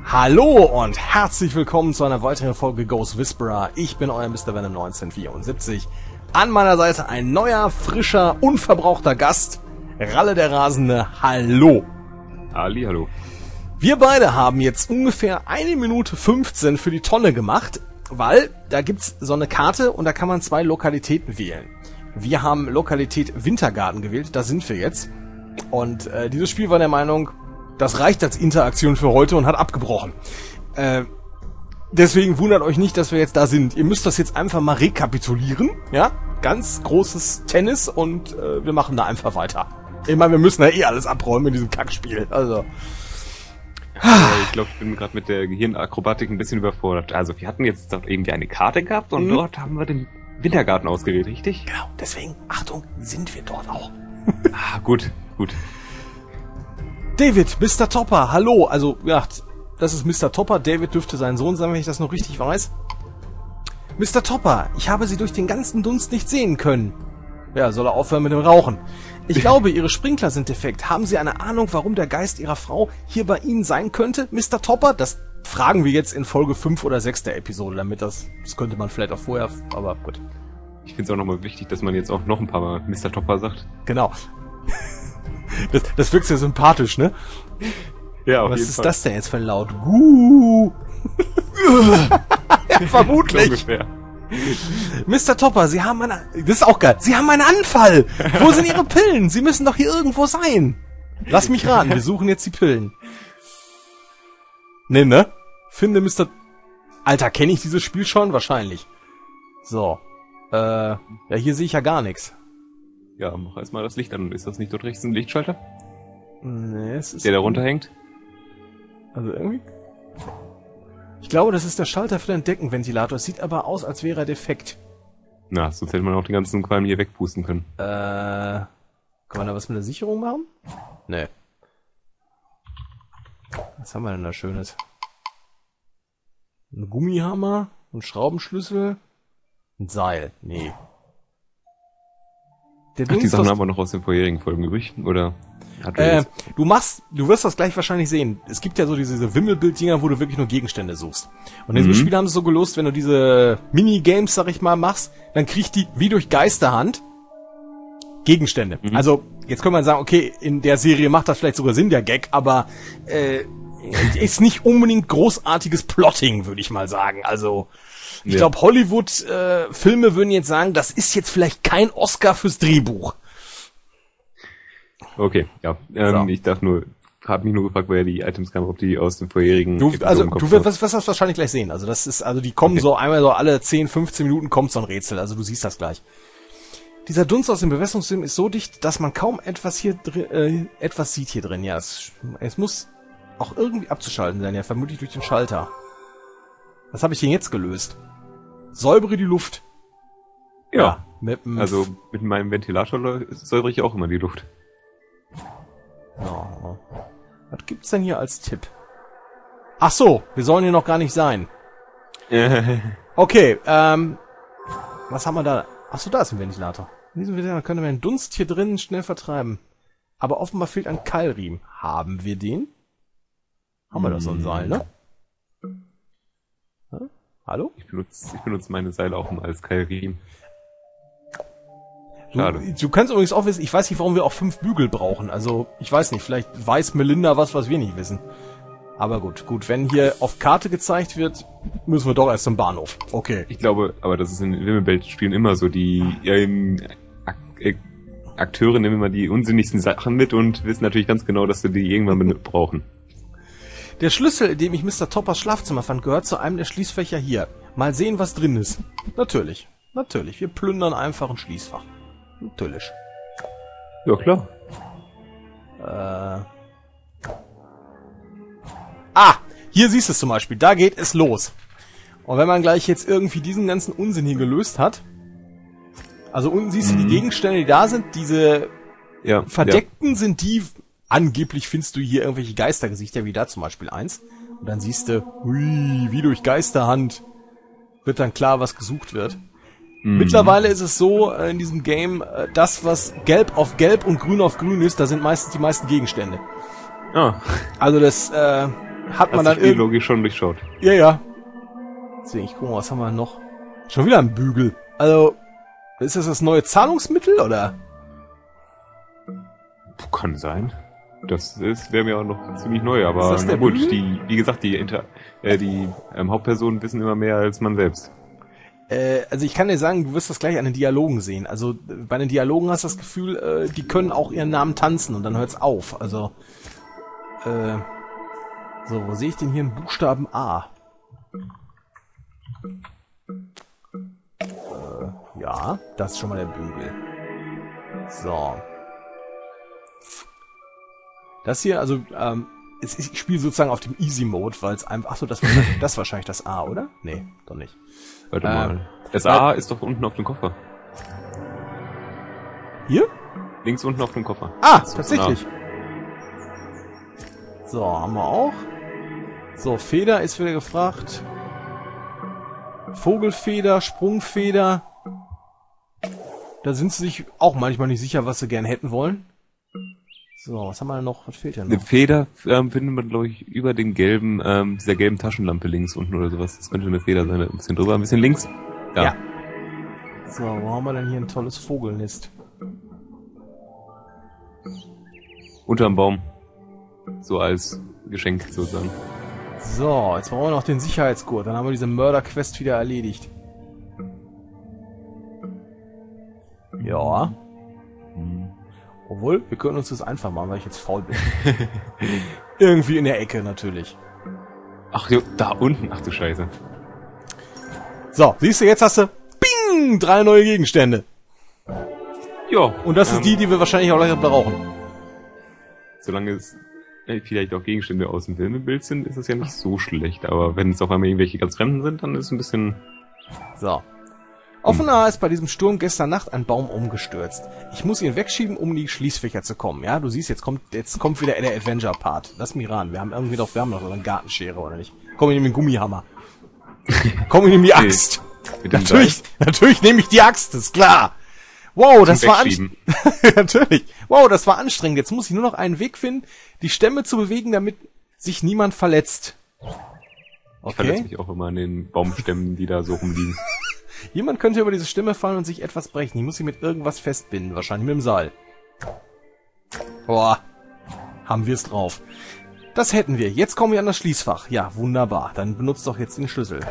Hallo und herzlich willkommen zu einer weiteren Folge Ghost Whisperer. Ich bin euer Mr. Venom 1974. An meiner Seite ein neuer, frischer, unverbrauchter Gast, Ralle der Rasende. Hallo. Ali, hallo. Wir beide haben jetzt ungefähr 1 Minute 15 für die Tonne gemacht, weil da gibt's so eine Karte und da kann man 2 Lokalitäten wählen. Wir haben Lokalität Wintergarten gewählt, da sind wir jetzt. Und dieses Spiel war der Meinung, das reicht als Interaktion für heute und hat abgebrochen. Deswegen wundert euch nicht, dass wir jetzt da sind. Ihr müsst das jetzt einfach mal rekapitulieren. Ja, ganz großes Tennis und wir machen da einfach weiter. Ich meine, wir müssen ja eh alles abräumen in diesem Kackspiel. Also. Ich glaube, ich bin gerade mit der Gehirnakrobatik ein bisschen überfordert. Also wir hatten jetzt doch irgendwie eine Karte gehabt und dort haben wir den Wintergarten ausgewählt, richtig? Genau, deswegen, Achtung, sind wir dort auch. Gut. David, Mr. Topper, hallo. Also, ja, das ist Mr. Topper. David dürfte sein Sohn sein, wenn ich das noch richtig weiß. Mr. Topper, ich habe Sie durch den ganzen Dunst nicht sehen können. Ja, soll er aufhören mit dem Rauchen. Ich glaube, Ihre Sprinkler sind defekt. Haben Sie eine Ahnung, warum der Geist Ihrer Frau hier bei Ihnen sein könnte, Mr. Topper? Das fragen wir jetzt in Folge 5 oder 6 der Episode, damit das könnte man vielleicht auch vorher, aber gut. Ich finde es auch nochmal wichtig, dass man jetzt auch noch ein paar Mal Mr. Topper sagt. Genau. Das wirkt sehr sympathisch, ne? Ja, auf Was jeden ist Fall. das denn jetzt für ein Laut? Ja, vermutlich. Ungefähr. Mr. Topper, Sie haben das ist auch geil. Sie haben einen Anfall. Wo sind Ihre Pillen? Sie müssen doch hier irgendwo sein. Lass mich raten, wir suchen jetzt die Pillen. Ne? Finde Mr. Alter, kenne ich dieses Spiel schon? Wahrscheinlich. So. Ja, hier sehe ich ja gar nichts. Ja, mach erstmal das Licht an. Ist das nicht dort rechts ein Lichtschalter? Nee, es ist... Der da runterhängt? Also irgendwie... Ich glaube, das ist der Schalter für den Deckenventilator. Es sieht aber aus, als wäre er defekt. Na, sonst hätte man auch den ganzen Qualm hier wegpusten können. Kann man da was mit der Sicherung machen? Nee. Was haben wir denn da Schönes? Ein Gummihammer, ein Schraubenschlüssel, ein Seil. Nee. Der Ach, die Dunst Sachen aus- haben wir noch aus den vorherigen Folgen übrig? Oder? du wirst das gleich wahrscheinlich sehen. Es gibt ja so diese Wimmelbild-Dinger, wo du wirklich nur Gegenstände suchst. Und in diesem Spiel haben sie es so gelöst, wenn du diese Minigames, sag ich mal, machst, dann kriegt die, wie durch Geisterhand, Gegenstände. Also, jetzt könnte man sagen, okay, in der Serie macht das vielleicht sogar Sinn, der Gag, aber ist nicht unbedingt großartiges Plotting, würde ich mal sagen. Also, ich glaube, Hollywood-Filme würden jetzt sagen, das ist jetzt vielleicht kein Oscar fürs Drehbuch. Okay, ja. So. Ich habe mich nur gefragt, woher die Items kamen, ob die aus den vorherigen Du Episoden kommen. wirst das wahrscheinlich gleich sehen. Also das ist, die kommen so einmal so alle 10, 15 Minuten kommt so ein Rätsel. Also du siehst das gleich. Dieser Dunst aus dem Bewässerungssystem ist so dicht, dass man kaum etwas sieht hier drin. Ja, es muss auch irgendwie abzuschalten sein. Ja, vermutlich durch den Schalter. Was habe ich denn jetzt gelöst? Säubere die Luft. Ja. Mit Also mit meinem Ventilator säubere ich auch immer die Luft. Oh. Was gibt's denn hier als Tipp? Ach so, wir sollen hier noch gar nicht sein. Okay, was haben wir da? Ach so, da ist ein Ventilator. In diesem Ventilator können wir den Dunst hier drinnen schnell vertreiben. Aber offenbar fehlt ein Keilriemen. Haben wir den? Haben wir da so ein Seil, ne? Hallo? Ich benutze meine Seile auch immer als Keilriemen. Schade. Du kannst übrigens auch wissen, ich weiß nicht, warum wir auch 5 Bügel brauchen. Also, ich weiß nicht, vielleicht weiß Melinda was wir nicht wissen. Aber gut, wenn hier auf Karte gezeigt wird, müssen wir doch erst zum Bahnhof. Okay. Ich glaube, aber das ist in Wimmelbild-Spielen immer so. Die Akteure nehmen immer die unsinnigsten Sachen mit und wissen natürlich ganz genau, dass sie die irgendwann brauchen. Der Schlüssel, den ich Mr. Toppers Schlafzimmer fand, gehört zu einem der Schließfächer hier. Mal sehen, was drin ist. Natürlich. Wir plündern einfach ein Schließfach. Natürlich. Ja, klar. Hier siehst du es zum Beispiel. Da geht es los. Und wenn man gleich jetzt irgendwie diesen ganzen Unsinn hier gelöst hat, also unten siehst du die Gegenstände, die da sind, diese verdeckten sind die, angeblich findest du hier irgendwelche Geistergesichter, wie da zum Beispiel eins. Und dann siehst du, hui, wie durch Geisterhand wird dann klar, was gesucht wird. Mittlerweile ist es so, in diesem Game, das, was gelb auf gelb und grün auf grün ist, da sind meistens die meisten Gegenstände. Ah. Also das, hat man Hast dann die Spiellogik schon durchschaut. Ja, ja. Deswegen, ich gucke mal, was haben wir noch? Schon wieder ein Bügel. Also, ist das neue oder? Kann sein. Das wäre mir auch noch ziemlich neu, aber Ist das na der gut, Bügel? wie gesagt, die Hauptpersonen wissen immer mehr als man selbst. Also ich kann dir sagen, du wirst das gleich an den Dialogen sehen. Also bei den Dialogen hast du das Gefühl, die können auch ihren Namen tanzen und dann hört's auf. Also, so, wo sehe ich denn hier einen Buchstaben A? Ja, das ist schon mal der Bügel. So. Das hier, also, ich spiele sozusagen auf dem Easy-Mode, weil es einfach... Achso, das ist wahrscheinlich das A, oder? Nee, doch nicht. Warte mal. Das A ist doch unten auf dem Koffer. Hier? Links unten auf dem Koffer. Ah, Das ist tatsächlich. So, haben wir auch. So, Feder ist wieder gefragt. Vogelfeder, Sprungfeder. Da sind sie sich auch manchmal nicht sicher, was sie gern hätten wollen. So, was haben wir denn noch? Was fehlt denn noch? Eine Feder findet man, glaube ich, über den gelben, dieser gelben Taschenlampe links unten oder sowas. Das könnte eine Feder sein. Ein bisschen drüber, ein bisschen links. Ja. So, wo haben wir denn hier ein tolles Vogelnest? Unterm Baum. So als Geschenk sozusagen. So, jetzt brauchen wir noch den Sicherheitsgurt. Dann haben wir diese Mörder-Quest wieder erledigt. Ja. Obwohl, wir können uns das einfach machen, weil ich jetzt faul bin. Irgendwie in der Ecke natürlich. Ach jo, da unten. Ach du Scheiße. So, siehst du, jetzt hast du Bing! 3 neue Gegenstände. Ja. Und das ist die wir wahrscheinlich auch gleich brauchen. Solange es vielleicht auch Gegenstände aus dem Film im Bild sind, ist es ja nicht so schlecht. Aber wenn es auf einmal irgendwelche ganz Fremden sind, dann ist es ein bisschen... So. Offenbar ist bei diesem Sturm gestern Nacht ein Baum umgestürzt. Ich muss ihn wegschieben, um in die Schließfächer zu kommen. Ja, du siehst, jetzt kommt wieder der Adventure-Part. Lass mich ran. Wir haben noch so eine Gartenschere, oder nicht? Komm, ich nehme den Gummihammer. Komm, ich nehme die Axt. Natürlich nehme ich die Axt, ist klar. Wow, das war natürlich. Wow, das war anstrengend. Jetzt muss ich nur noch einen Weg finden, die Stämme zu bewegen, damit sich niemand verletzt. Okay. Ich verletze mich auch immer an den Baumstämmen, die da so rumliegen. Jemand könnte über diese Stimme fallen und sich etwas brechen. Ich muss sie mit irgendwas festbinden, wahrscheinlich mit dem Seil. Boah, haben wir es drauf. Das hätten wir. Jetzt kommen wir an das Schließfach. Ja, wunderbar. Dann benutzt doch jetzt den Schlüssel.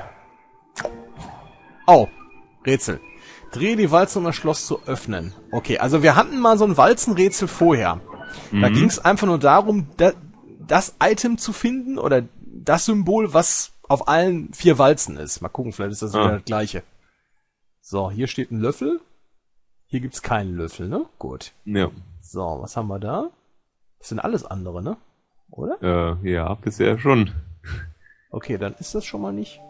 Oh, Rätsel. Drehe die Walze, um das Schloss zu öffnen. Okay, also wir hatten mal so ein Walzenrätsel vorher. Da ging es einfach nur darum, das Item zu finden oder das Symbol, was auf allen 4 Walzen ist. Mal gucken, vielleicht ist das wieder das gleiche. So, hier steht ein Löffel. Hier gibt's keinen Löffel, ne? Gut. Ja. So, was haben wir da? Das sind alles andere, ne? Oder? Ja, bisher schon. Okay, dann ist das schon mal nicht...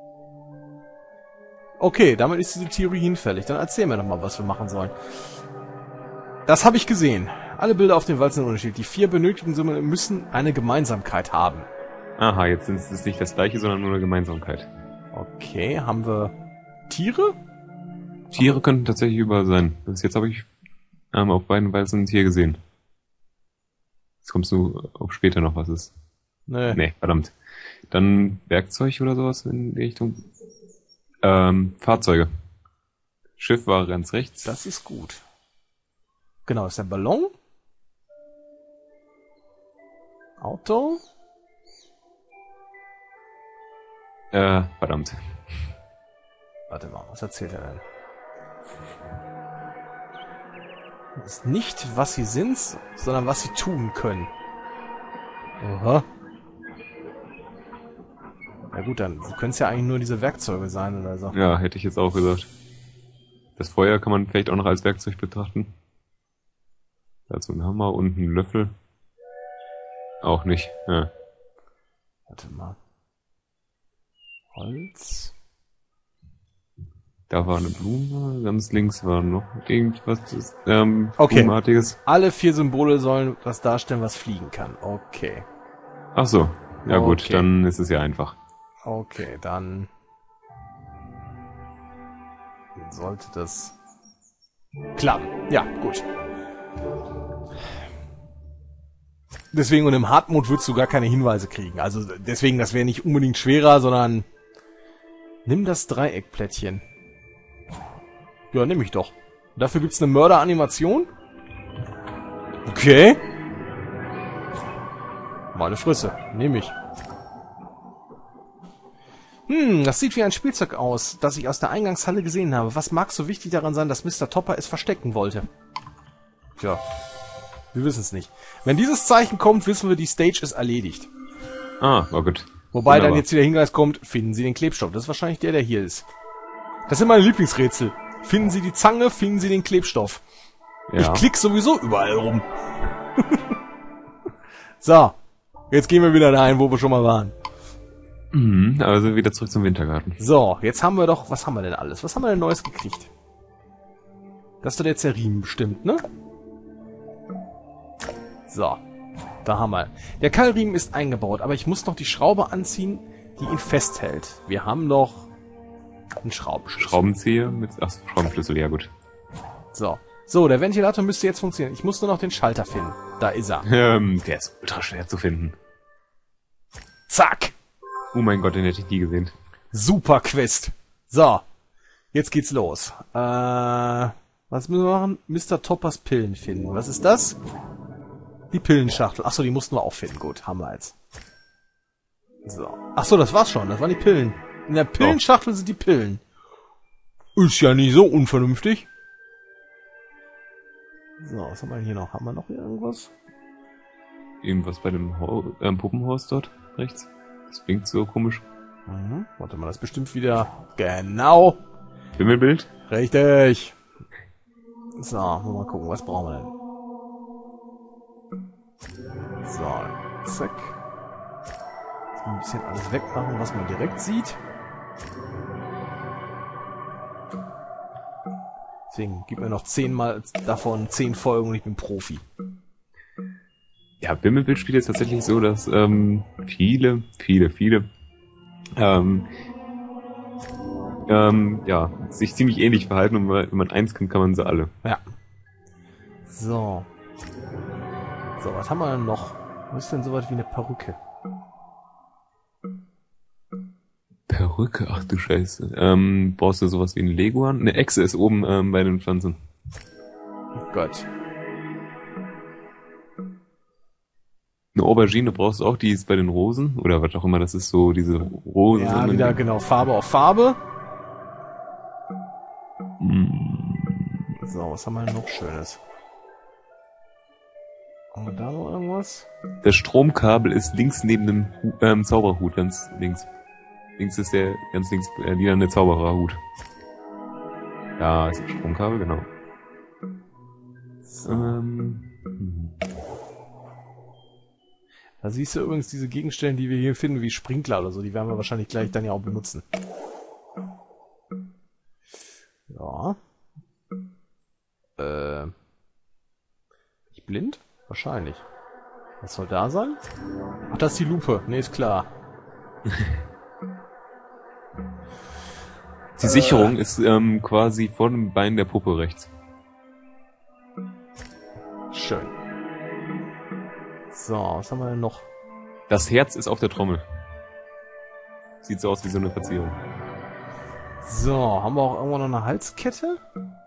Okay, damit ist diese Theorie hinfällig. Dann erzähl mir doch mal, was wir machen sollen. Das habe ich gesehen. Alle Bilder auf den Walzen sind unterschiedlich. Die 4 benötigten Symbolen müssen eine Gemeinsamkeit haben. Aha, jetzt ist es nicht das gleiche, sondern nur eine Gemeinsamkeit. Okay, haben wir Tiere? Tiere könnten tatsächlich überall sein. Bis jetzt habe ich auf beiden Walzen ein Tier gesehen. Jetzt kommst du auf später noch, was ist. Nee, verdammt. Dann Werkzeug oder sowas in die Richtung. Fahrzeuge. Schiff war ganz rechts. Das ist gut. Genau, ist der Ballon. Auto. Verdammt. Warte mal, was erzählt er denn? Das ist nicht, was sie sind, sondern was sie tun können. Aha. Na gut, dann können es ja eigentlich nur diese Werkzeuge sein oder so. Ja, hätte ich jetzt auch gesagt. Das Feuer kann man vielleicht auch noch als Werkzeug betrachten. Dazu ein Hammer und ein Löffel. Auch nicht. Ja. Warte mal. Holz. Da war eine Blume, ganz links war noch irgendwas Okay. Blumenartiges. Alle 4 Symbole sollen was darstellen, was fliegen kann. Okay. Ach so. Ja gut, Okay. dann ist es ja einfach. Okay, dann sollte das klappen. Ja, gut. Deswegen, und im Hard-Mode würdest du gar keine Hinweise kriegen. Also deswegen, das wäre nicht unbedingt schwerer, sondern nimm das Dreieckplättchen. Ja, nehme ich doch. Dafür gibt's eine Mörderanimation. Okay. Meine Fresse. Nehme ich. Das sieht wie ein Spielzeug aus, das ich aus der Eingangshalle gesehen habe. Was mag so wichtig daran sein, dass Mr. Topper es verstecken wollte? Tja, wir wissen es nicht. Wenn dieses Zeichen kommt, wissen wir, die Stage ist erledigt. Ah, war gut. Wobei dann jetzt wieder Hinweis kommt, finden Sie den Klebstoff. Das ist wahrscheinlich der hier ist. Das sind meine Lieblingsrätsel. Finden Sie die Zange, finden Sie den Klebstoff. Ja. Ich klick sowieso überall rum. So, jetzt gehen wir wieder dahin, wo wir schon mal waren. Also wieder zurück zum Wintergarten. So, jetzt haben wir doch... Was haben wir denn alles? Was haben wir denn Neues gekriegt? Das ist doch der Zerriemen bestimmt, ne? So, da haben wir. Der Keilriemen ist eingebaut, aber ich muss noch die Schraube anziehen, die ihn festhält. Wir haben noch einen Schraubenschlüssel. Schraubenzieher mit... Ach, Schraubenschlüssel, ja gut. So. So, der Ventilator müsste jetzt funktionieren. Ich muss nur noch den Schalter finden. Da ist er. Der ist ultra schwer zu finden. Zack! Oh mein Gott, den hätte ich nie gesehen. Super Quest. So, jetzt geht's los. Was müssen wir machen? Mr. Toppers Pillen finden. Was ist das? Die Pillenschachtel. Achso, die mussten wir auch finden. Gut, haben wir jetzt. So. Achso, das war's schon. Das waren die Pillen. In der Pillenschachtel sind die Pillen. Ist ja nicht so unvernünftig. So, was haben wir hier noch? Haben wir noch hier irgendwas? Irgendwas bei dem Puppenhaus dort rechts? Das blinkt so komisch. Warte mal, das ist bestimmt wieder... Genau! Wimmelbild? Richtig! So, mal gucken, was brauchen wir denn? So, zack. Jetzt mal ein bisschen alles wegmachen, was man direkt sieht. Deswegen, gib mir noch 10 Mal davon 10 Folgen und ich bin Profi. Ja, Wimmelbildspiel ist tatsächlich so, dass viele sich ziemlich ähnlich verhalten und wenn man eins kann, kann man sie alle. Ja. So. So, was haben wir denn noch? Was ist denn sowas wie eine Perücke? Perücke? Ach du Scheiße. Brauchst du sowas wie ein Leguan? Eine Echse ist oben bei den Pflanzen. Oh Gott. Eine Aubergine brauchst du auch, die ist bei den Rosen. Oder was auch immer, das ist so diese Rosen. Ja, wieder genau, Farbe auf Farbe. So, was haben wir denn noch Schönes? Haben wir da noch irgendwas? Das Stromkabel ist links neben dem Zauberhut, ganz links. Links ist der, ganz links, wieder eine Zaubererhut. Ja, ist das Stromkabel, genau. So. Da siehst du übrigens diese Gegenstände, die wir hier finden, wie Sprinkler oder so. Die werden wir wahrscheinlich gleich dann ja auch benutzen. Ja. Ich blind? Wahrscheinlich. Was soll da sein? Ach, das ist die Lupe. Nee, ist klar. Die Sicherung ist quasi vor dem Bein der Puppe rechts. Schön. So, was haben wir denn noch? Das Herz ist auf der Trommel. Sieht so aus wie so eine Verzierung. So, haben wir auch irgendwo noch eine Halskette?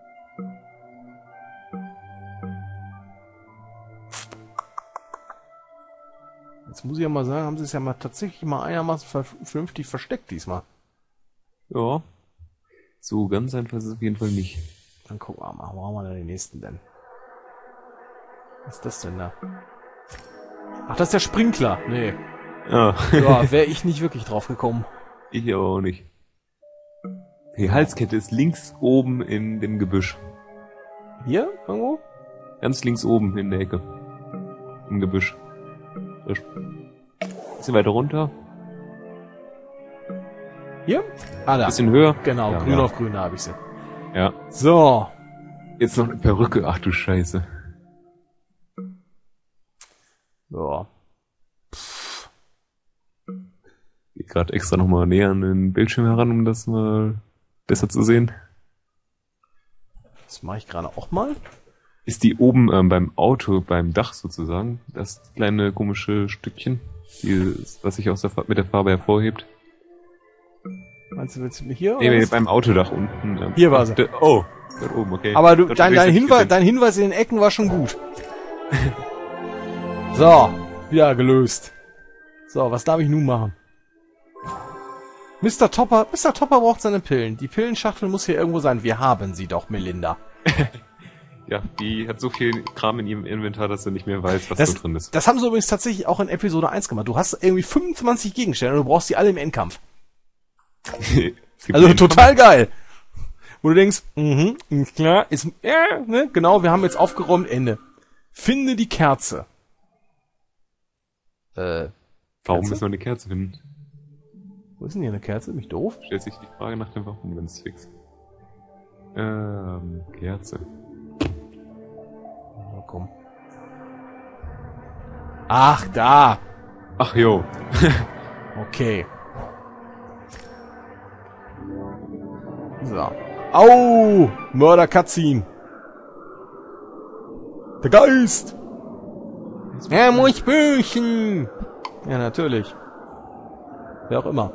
Jetzt muss ich ja mal sagen, haben sie es ja mal tatsächlich mal einigermaßen vernünftig versteckt diesmal. Ja. So ganz einfach ist es auf jeden Fall nicht. Dann gucken wir mal, wo haben wir denn den nächsten denn? Was ist das denn da? Ach, das ist der Sprinkler. Nee. Ja, Ja, wäre ich nicht wirklich drauf gekommen. ich aber auch nicht. Die Halskette ist links oben in dem Gebüsch. Hier? Irgendwo? Ganz links oben in der Ecke. Im Gebüsch. Bisschen weiter runter. Hier? Ah, da. Bisschen höher. Genau, Ja, grün ja. auf grün, da habe ich sie. Ja. So. Jetzt noch eine Perücke. Ach du Scheiße. Ja. Geh gerade extra nochmal näher an den Bildschirm heran, um das mal besser zu sehen. Das mache ich gerade auch mal. Ist die oben beim Auto, beim Dach sozusagen, das kleine komische Stückchen, was sich mit der Farbe hervorhebt? Meinst du hier? Nee, beim Autodach unten. Hier war sie. Oh, dort oben, okay. Aber dein Hinweis in den Ecken war schon gut. So, wieder gelöst. So, was darf ich nun machen? Mr. Topper braucht seine Pillen. Die Pillenschachtel muss hier irgendwo sein. Wir haben sie doch, Melinda. Ja, die hat so viel Kram in ihrem Inventar, dass du nicht mehr weißt, was da drin ist. Das haben sie übrigens tatsächlich auch in Episode 1 gemacht. Du hast irgendwie 25 Gegenstände und du brauchst die alle im Endkampf. Also total geil. Wo du denkst, klar, ne, genau, wir haben jetzt aufgeräumt, Ende. Finde die Kerze. Warum müssen wir eine Kerze finden? Wo ist denn hier eine Kerze? Bin ich doof? Stellt sich die Frage nach dem Warum, wenn es fix. Kerze. Oh, komm. Ach, da. Ach, jo. Okay. So. Au! Mörder-Cutscene. Der Geist! Er muss büchen! Ja, natürlich. Wer auch immer.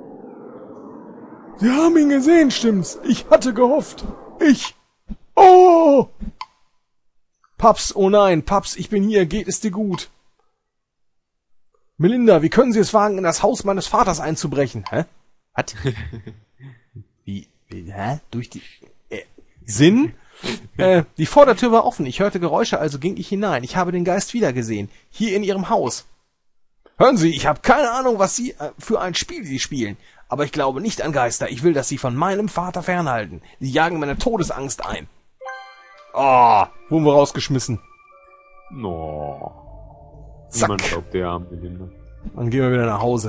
Sie haben ihn gesehen, stimmt's? Ich hatte gehofft. Oh! Paps, oh nein, Paps, ich bin hier, geht es dir gut? Melinda, wie können Sie es wagen, in das Haus meines Vaters einzubrechen? Hä? Was? Wie, hä? Durch die... Sinn? Die Vordertür war offen, ich hörte Geräusche, also ging ich hinein. Ich habe den Geist wiedergesehen, hier in Ihrem Haus. Hören Sie, ich habe keine Ahnung, was Sie für ein Spiel Sie spielen, aber ich glaube nicht an Geister. Ich will, dass Sie von meinem Vater fernhalten. Sie jagen meine Todesangst ein. Oh, wurden wir rausgeschmissen. No. Zack. Niemand glaubt der Arme, Melinda. Dann gehen wir wieder nach Hause.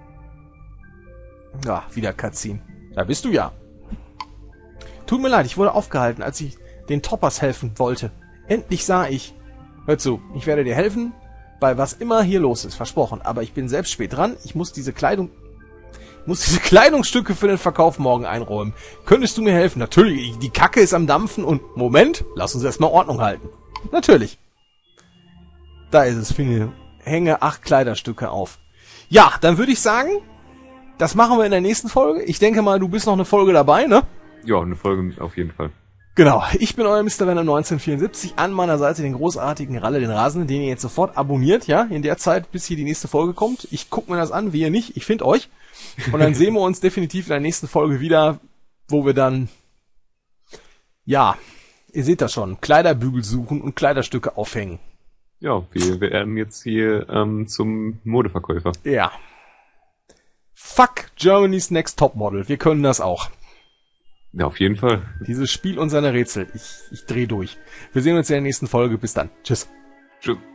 Ja, wieder Cutscene. Da bist du ja. Tut mir leid, ich wurde aufgehalten, als ich den Toppers helfen wollte. Endlich sah ich. Hör zu, ich werde dir helfen, bei was immer hier los ist, versprochen. Aber ich bin selbst spät dran. Ich muss diese Kleidungsstücke für den Verkauf morgen einräumen. Könntest du mir helfen? Natürlich, die Kacke ist am Dampfen und... Moment, lass uns erstmal Ordnung halten. Natürlich. Da ist es, finde. Hänge 8 Kleiderstücke auf. Ja, dann würde ich sagen, das machen wir in der nächsten Folge. Ich denke mal, du bist noch eine Folge dabei, ne? Ja, eine Folge auf jeden Fall. Genau, ich bin euer Mr. Venom 1974, an meiner Seite den großartigen Ralle, den Rasenden, den ihr jetzt sofort abonniert, ja, in der Zeit, bis hier die nächste Folge kommt. Ich gucke mir das an, wie ihr nicht, ich finde euch. Und dann sehen wir uns definitiv in der nächsten Folge wieder, wo wir dann, ja, ihr seht das schon, Kleiderbügel suchen und Kleiderstücke aufhängen. Ja, wir werden jetzt hier zum Modeverkäufer. Ja. Fuck Germany's Next Topmodel, wir können das auch. Ja, auf jeden Fall. Dieses Spiel und seine Rätsel. Ich dreh durch. Wir sehen uns in der nächsten Folge. Bis dann. Tschüss. Tschüss.